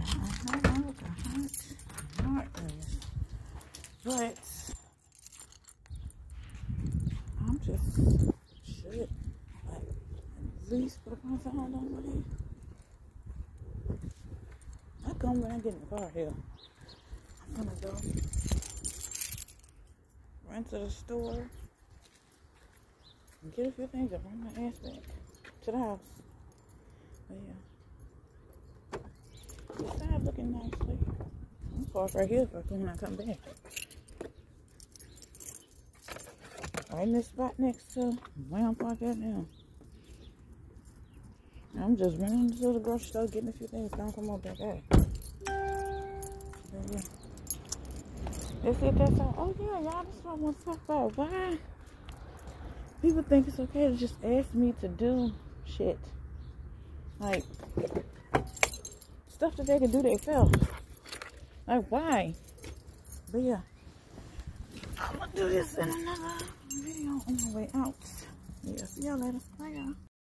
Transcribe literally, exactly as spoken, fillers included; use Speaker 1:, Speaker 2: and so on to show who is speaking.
Speaker 1: Uh-huh, look how hot, hot it is. But I'm just shit. Like at least put my phone on my head. I come when I get in the car here. I'm gonna go run to the store and get a few things and bring my ass back to the house. But yeah. This side looking nicely. I'm parked right here for when I come back. Right in this spot next to where I'm parked at now. I'm just running to the grocery store, getting a few things. Don't come up back out. Yeah. That's it, that's all. Oh yeah, y'all, this is what I want to talk about. Why people think it's okay to just ask me to do shit. Like, stuff that they can do themselves. Like, why? But yeah, I'm gonna do this in another video on my way out. Yeah, see y'all later. Bye, y'all.